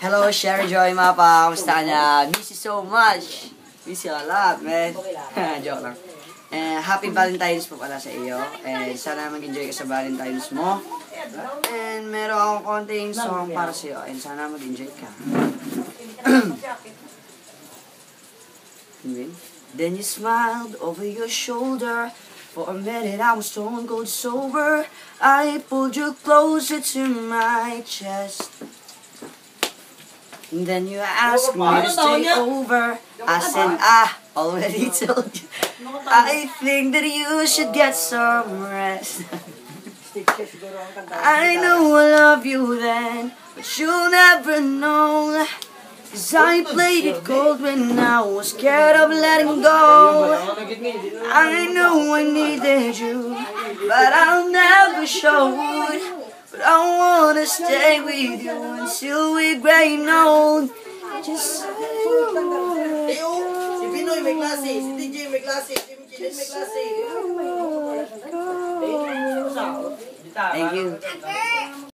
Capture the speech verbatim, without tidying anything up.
Hello, Sherry Joy Mapa. Kamusta ka na? Miss you so much. Miss you a lot, man. Joke lang. And happy Valentines po pala sa iyo. And sana mag-enjoy ka sa Valentines mo. And meron akong konting song para sa iyo. And sana mag-enjoy ka. Then you smiled over your shoulder. For a minute I was stone cold sober. I pulled you closer to my chest. And then you asked me to stay over. I said I already told you. I think that you should get some rest. I know I love you then, but you'll never know. Cause I played it cold when I was scared of letting go. I know I needed you, but I'll never show it. But I wanna stay with you until we're gray and old. Just say you would. Si Pinoy may klase, si D J may klase, si Michelin may klase. Thank you.